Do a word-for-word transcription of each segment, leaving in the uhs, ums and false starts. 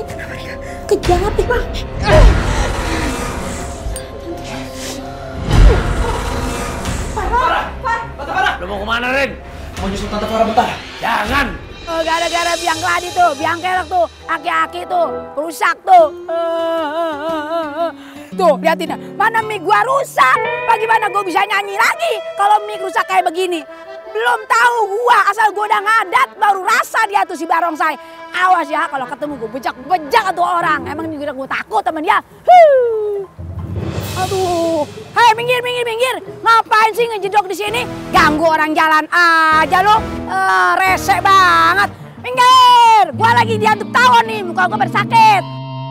nih? Kejam deh, Bang. Farah! Tante Farah! Lu mau kemana, Rin? Mau nyusul Tante Farah bentar. Jangan! Oh, gara-gara biang keladi tuh, biang kerok tuh, aki-aki tuh, rusak tuh. Tuh, liatin, mana mic gua rusak. Bagaimana gua bisa nyanyi lagi kalau mic rusak kayak begini? Belum tahu gua, asal gua udah ngadat baru rasa dia tuh si barongsai. Awas ya kalau ketemu gua bejak-bejak tuh orang. Emang juga gua takut sama dia. Huh. Aduh, hei minggir, minggir, minggir. Ngapain sih ngejedok di sini? Ganggu orang jalan aja lo. Uh, rese banget. Minggir, gua lagi diaduk tawon nih, muka gua bersakit.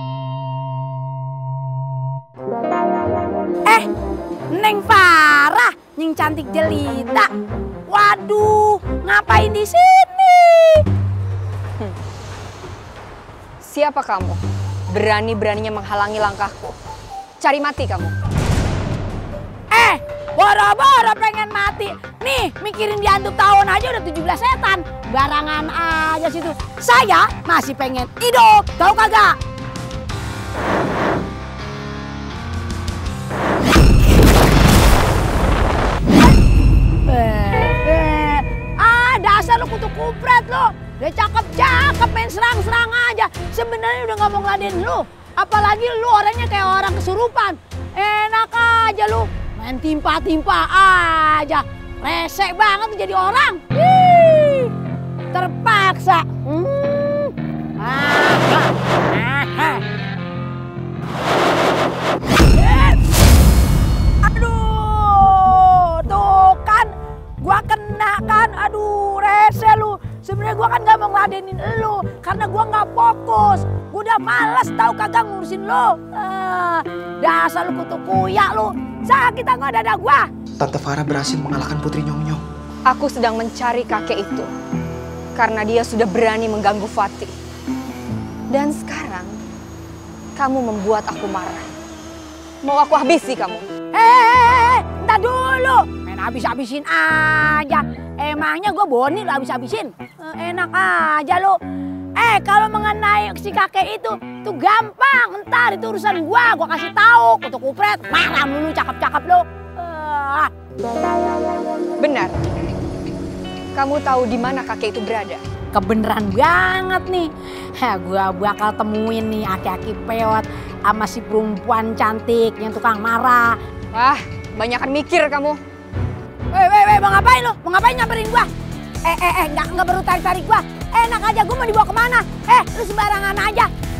Eh, Neng Farah, Nying cantik jelita. Waduh, ngapain di sini? Hmm. Siapa kamu? Berani-beraninya menghalangi langkahku. Cari mati kamu. Eh, boro-boro pengen mati. Nih, mikirin diantup tawon aja udah tujuh belas setan. Barangan aja situ. Saya masih pengen hidup, tahu kagak? Eh, eh. Ah, dasar lu kutu kupret lu. Udah cakep-cakep main serang-serang aja. Sebenarnya udah gak mau ngeladein lu. Apalagi lu orangnya kayak orang kesurupan. Enak aja lu. Main timpa-timpa aja. Resek banget jadi orang. Hii, terpaksa. Hmm. Ah, ah, ah. Eh. Aduh, tuh kan. Gua kena kan. Aduh, rese lu. Sebenarnya gua kan gak mau ngeladenin lu. Karena gua gak fokus. Gua udah males tahu kagak ngurusin lu. Ah, dasar lu kutu kuyak lu. Sakit nggak dada gua. Tante Farah berhasil mengalahkan Putri Nyong-Nyong. Aku sedang mencari kakek itu. Karena dia sudah berani mengganggu Fatih. Dan sekarang, kamu membuat aku marah. Mau aku habisi kamu? Eh, entar dulu. Main habis-habisin aja. Emangnya gua boni lu habis-habisin? Enak aja lu. Eh, kalau mengenai si kakek itu, tuh gampang. Ntar itu urusan gua, gua kasih tahu. Kutu kupret, marah dulu, cakep-cakep lo. Uh. Benar. Kamu tahu di mana kakek itu berada? Kebeneran banget nih. Heh, gua bakal temuin nih aki-aki peot sama si perempuan cantik yang tukang marah. Wah, banyakan mikir kamu. Weh, weh, weh, mau ngapain lo? Mau ngapain nyamperin gua? Eh, eh, eh, nggak, nggak perlu tarik-tarik gua. Enak aja, gue mau dibawa kemana? Eh, lu sembarangan aja.